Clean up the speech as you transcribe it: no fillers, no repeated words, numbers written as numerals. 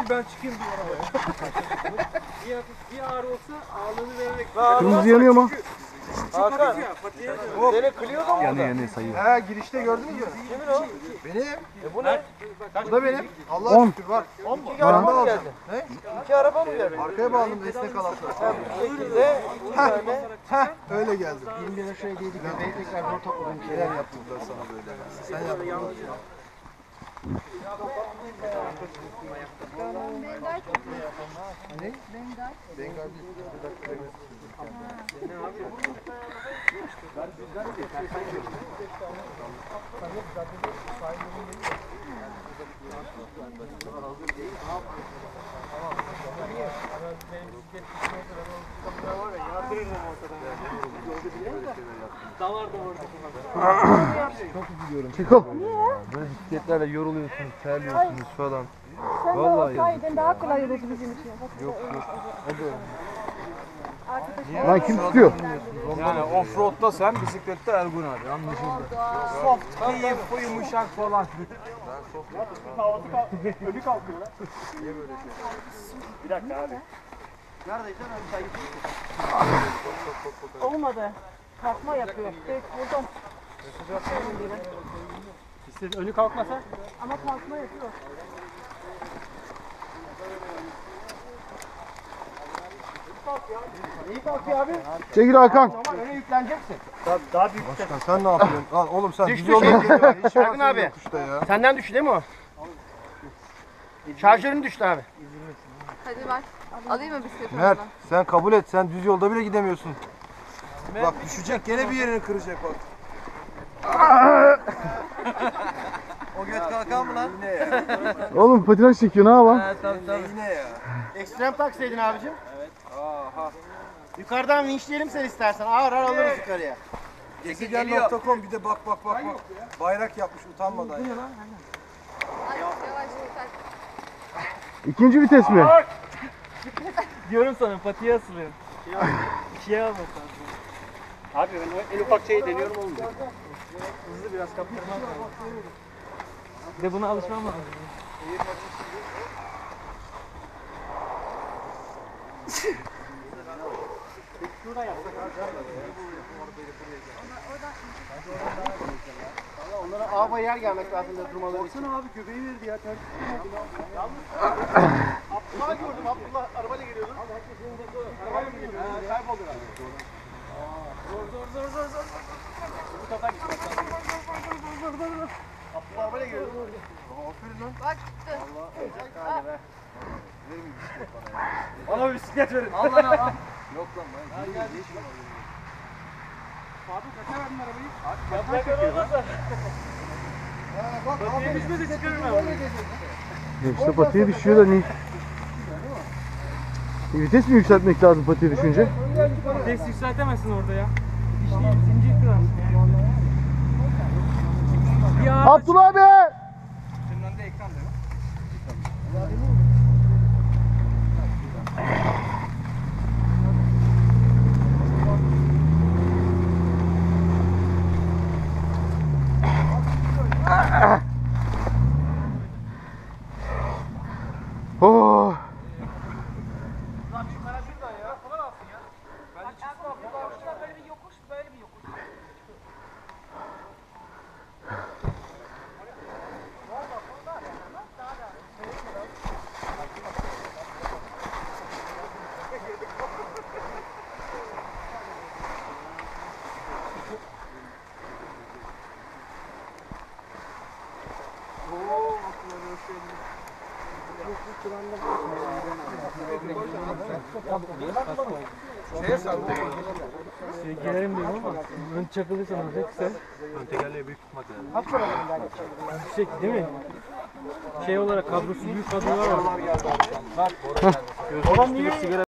değil ben çıkayım bir arabaya. bir ağrı olsa ağırlığını vererek. Kırmızı yanıyor mu? Hakan. Seni Clio'da mı? Yanıyor sayıyor. He girişte gördün mü? Kimin o? Benim. Bu ne? Bu da benim. Allah'a 10. şükür var. 10 mu? İki araba mı geldi? Ne? 2 araba mı geldi? Arkaya bağladım esnek alatlar. Bu şekilde bir tane. Öyle geldi. 20 lira şöyle değildi. Göbeği tekrar zor topladım. Neler yaptırdılar sana böyle. Sen yaptın. Ne? Bengal değil. Çok üzülüyorum. Çıkıl. Böyle bisikletlerle yoruluyorsunuz, terliyorsunuz falan. Sen Vallahi de olsaydın daha kolay olurdu bizim için. Yok. Lan kim tutuyor? Yani offroad'da sen, bisiklette Ergun abi anlaşıldı. Soft, keyif, yumuşak falan. Önü kalkıyor lan. Niye böyle şey? Bir dakika abi. Neredeyse ben çay Olmadı. Kalkma yapıyor. Pek buldum. İşte önü kalkmasa? Ama kalkma yapıyor. İyi kalkıyor abi. Çekil Hakan. Ama öne yükleneceksin. Daha büyük Başkan sen ne yapıyorsun? Lan oğlum sen Düştü düz yoldan geliyorsun. Hiç Ergun abi. yokuşta ya. Senden düştü değil mi o? Şarjörün düştü abi. Hadi ver. Alayım mı bisikleti? Mert sen kabul et. Sen düz yolda bile gidemiyorsun. Bak düşecek gene bir yerini kıracak bak. O göt kalkan mı lan? Yine ya. Oğlum patinaj çekiyor ne yapalım? Yine ya. Ekstrem taksaydın abicim. Evet. Aha. Yukarıdan vinçleyelim sen istersen. Ağır ağır alırız yukarıya. Gezegen.com bir de bak. Bayrak yapmış utanmadan. Ya. Ay yavaş yeter. İkinci vites mi? Diyorum sana patiye asılıyor. Şeye almasın. Abi ben en ufak şeyi deniyorum olmuyor. Hızlı biraz kaptırmam lazım. Bir de buna alışmam lazım. Şurada yapsak onlara ağabey yer gelmek lazım da durmaları için. Baksana abi göbeği verdi ya. Abdullah'ı gördüm. Abdullah arabayla geliyordu. Arabayla mı geliyordu? Kayboldu herhalde. Zor. Bu tarafa git. Abdullah arabayla geliyordu. Aferin lan. Bak gitti. Allah be. Verin bir bisiklet bana ya. Bana bir bisiklet verin. Al lan al. Yok lan ben. Ne iş var? Abi kaça verdin arabayı? Abi yaprak olmasa. Bak Patiye düşmedi çıkarım ben. İşte patiye düşüyor da niye? Vites mi yükseltmek lazım patiye düşünce? Vites yükseltemezsin orada ya. Diş değil, zincir kırarsın yani. Ya Abdullah abi! senin önünde ekran değil mi? Oh. Lan bir para şuradan ya. Kolay alsın ya. Ben de çıksın abi. Böyle bir yokuş, böyle bir yokuş. Gelelim diyorum ama ön çakılırsa ne olacak sen? Ön tekerleği büyük tutmak lazım. Yüksek değil mi? Şey olarak kadrosu büyük kadrolar var. Bak. Olan niye?